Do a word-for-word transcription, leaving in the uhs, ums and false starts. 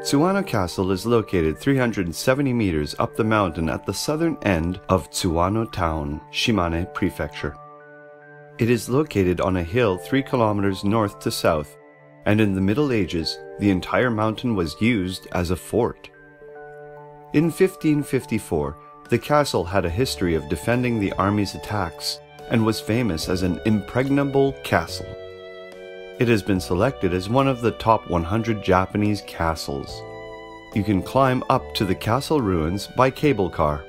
Tsuwano Castle is located three hundred seventy meters up the mountain at the southern end of Tsuwano Tawn, Shimane Prefecture. It is located on a hill three kilometers north to south, and in the Middle Ages, the entire mountain was used as a fort. In fifteen fifty-four, the castle had a history of defending the army's attacks and was famous as an impregnable castle. It has been selected as one of the top one hundred Japanese castles. You can climb up to the castle ruins by cable car.